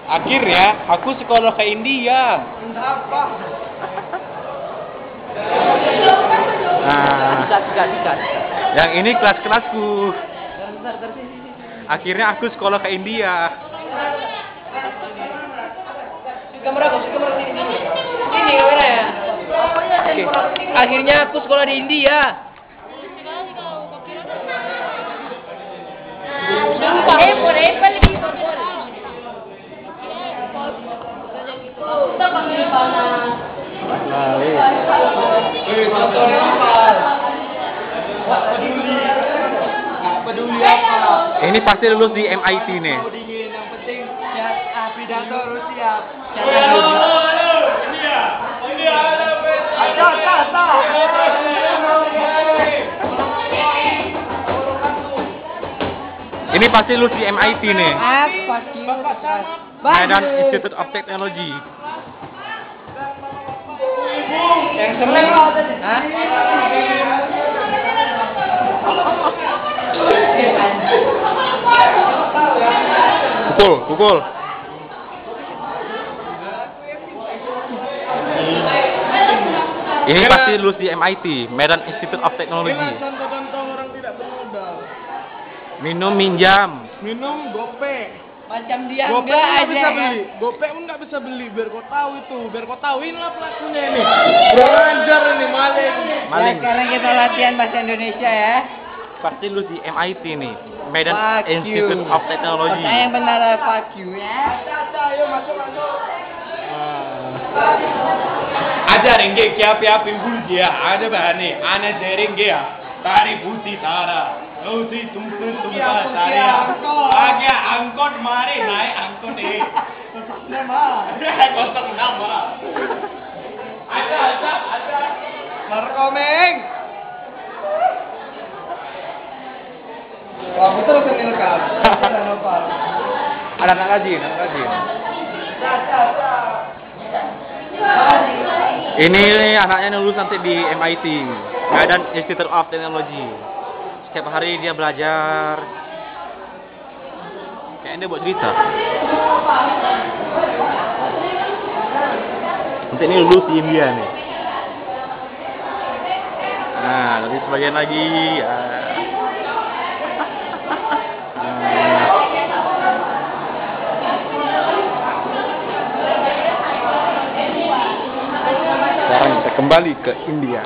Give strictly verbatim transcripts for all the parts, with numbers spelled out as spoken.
Akhirnya aku sekolah ke India. Apa? Nah, yang ini kelas-kelasku. Akhirnya aku sekolah ke India. Kamera aku, kamera sini. Sini kamera ya. Oke. Akhirnya aku sekolah di India. Eh, por ahí para el equipo. Ini pasti lulus di M I T nih. Yang penting siap, ah, pidato harus siap. Ini pasti lulus di M I T nih. Apa Medan Institute of Technology. Yang seneng Hah? Pukul, pukul. Ini pasti lulus di M I T, Medan Institute of Technology. Contoh-contoh orang tidak bermodal. Minum, minjam. Minum, gope. Macam dia Gope enggak pun nggak aja bisa kan? beli. Gope pun nggak bisa beli. Biar kau tahu itu. Biar kau tahu inilah pelakunya ini. Belajar ini maling. Maling. Ya, sekarang kita latihan bahasa Indonesia ya. Pasti lulus di M I T nih, Medan Fuck Institute you. of Technology. Pertanyaan yang benar adalah fuck you ya. Ayo masuk masuk. Ada ringgit kya pya pimpul dia ada bahane ana deringe ya tari buti tara usi tumtu tumpa tara agya angkot mare naik angkot eh Nama. kosong nama ada ada ada Narkomeng. Wah betul kenil kap. Ada anak rajin, anak rajin. Ini anaknya lulus nanti di M I T, Medan Institute of Technology. Setiap hari dia belajar. Kayaknya dia buat cerita. Nanti ini lulus di India nih. Nah, nanti sebagian lagi. Uh, Sekarang kita kembali ke India.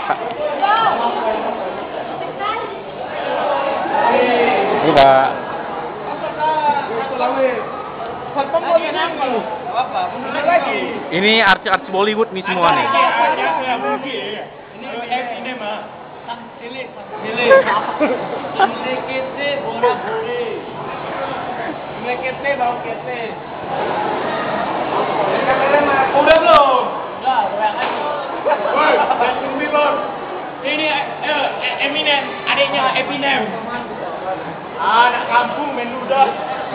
Ini Pak. Ini artis-artis Bollywood nih semua nih. ini Eminem ah Silik, silik. Silik kete, bola bore. Silik kete, bau kete. udah belum Udah, goyang aja. woi Justin Bieber ini eh, Eminem adiknya Eminem anak kampung main ludah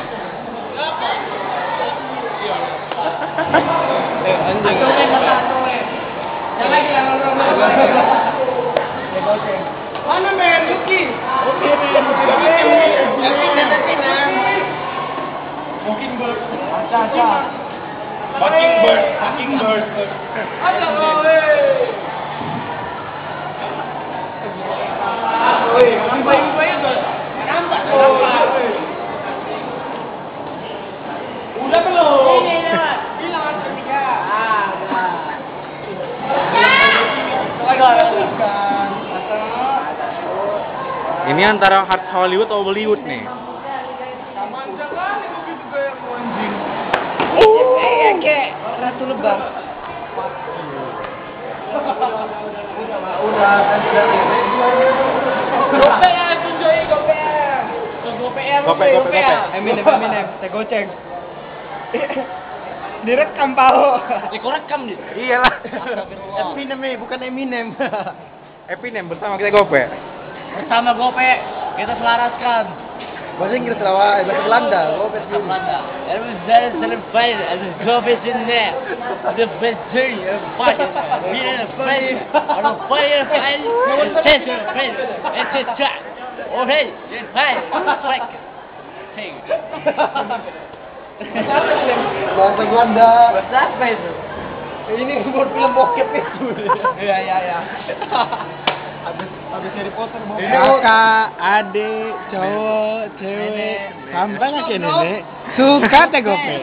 Eh, anjing. Yang lagi yang orang Mana men Lucky? oke men Mockingbird Mockingbird Mockingbird Ada woi. Woi, sampai itu. Nampak nampak. udah belum Ini dah. Bilang ketiga. Ah, udah. Ini antara hard Hollywood atau Bollywood nih. Sama aja kali begitu kayak anjing. Eh, kayak ratu lebah. Udah kan sudah Gope ya, tunjukin gope ya. Gope ya, Gope, gope, gope. Eminem, Eminem, saya goceng. Direkam pao. eh kau rekam nih Iyalah. Eminem nih, bukan Eminem. Eminem bersama kita gope. Bersama gope, kita selaraskan. Bahasa Inggris lah, bahasa Belanda. Gope sih. Belanda. It was very celebrated as a gope in there. The best thing, a fight, being a fight, on a fire fight, and tension fight, and the track. Oh hey, it's fight, fight. Hey. Bahasa Belanda. Bahasa apa itu? Ini buat film bokep itu. Iya iya iya. Habis habis Harry Potter mau. Kakak, adik, cowok, cewek, sampai nggak ke nenek? Suka teh gope.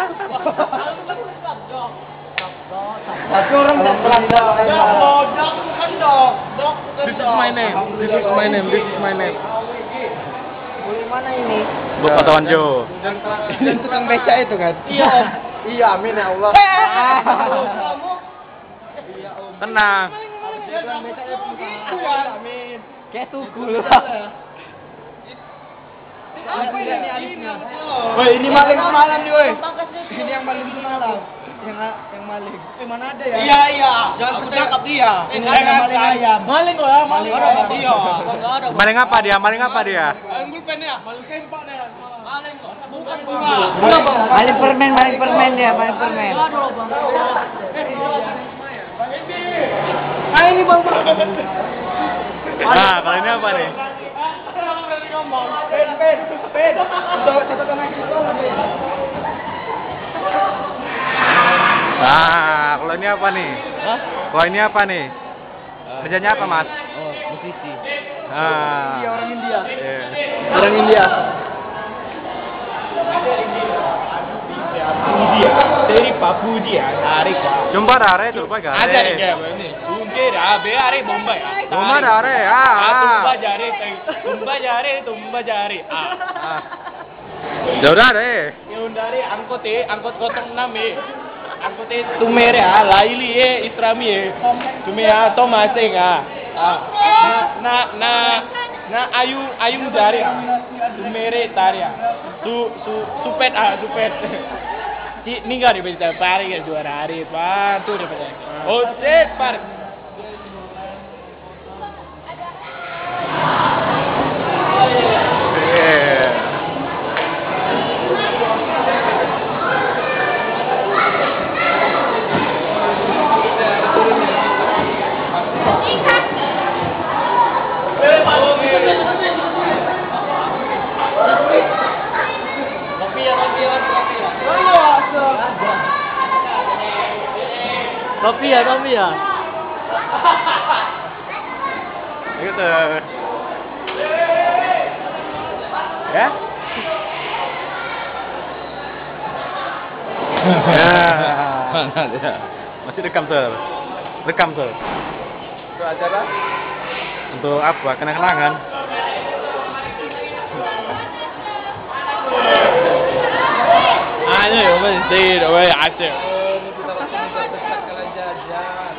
Tapi orang tak Belanda. Dok bukan dok. Dok bukan This is my name. This is my name. This is my name. Boleh mana ini? Buat Patawan Jo. Dan tukang beca itu kan? Iya om. Iya amin ya Allah. Tenang. Amin. Kayak tuku lu. Apa ini alisnya? Woi ini maling semalam nih woi. Ini yang maling semalam. Yang yang maling. Eh mana ada ya? Iya iya. Jangan tangkap dia. Ini yang maling ayam. Maling kok ya, maling ayam. Iya. Maling apa dia? Maling apa dia? Maling pen ya, maling sempak deh. Maling kok. Bukan bunga. Maling permen, maling permen dia, maling permen. Ah ini bang. Nah, kalau ini apa nih? Pen pen pen. Catatan lagi. Nah, kalau ini apa nih? Hah? Kalau ini apa nih? Kerjanya apa, Mas? Oh, musisi. Ah. Iya orang India. Iya. Orang India. India, तेरी बापू जी अरे का Jumpa dare tuh, Pak. ada nih kayak ini सुनके रहा बे अरे Bombay Jumpa dare. Ah. तुम्बा ah. जा रे तुम्बा जा रे तुम्बा जा रे आ Ah. Ya udah deh. ये उन्डारे angkot ए angkot kosong enam ए angkot ए तुम्हें रे आ लाइली ए इस्रामी ए तुम्हें आ तो मासे का ना ना ना आयु आयु जा रे तुम्हें रे तारिया su su supet ah supet ini nggak dibaca pari ya juara hari pak tuh dibaca oh set par Yeah. Topi ya, topi ya. Gitu. Ya? Ya. Masih rekam, Sir. Rekam, Sir. Itu acara. Untuk apa? Kenang-kenangan. Ayo, yo, men, sih, yo, ayo. Oh, ini kita langsung dekat kalian jajah.